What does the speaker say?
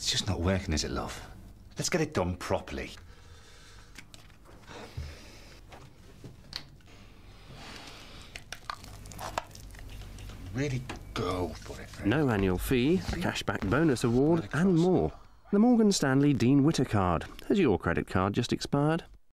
It's just not working, is it, love? Let's get it done properly. Really go for it. No annual fee, a cashback bonus award and more. The Morgan Stanley Dean Witter card. Has your credit card just expired?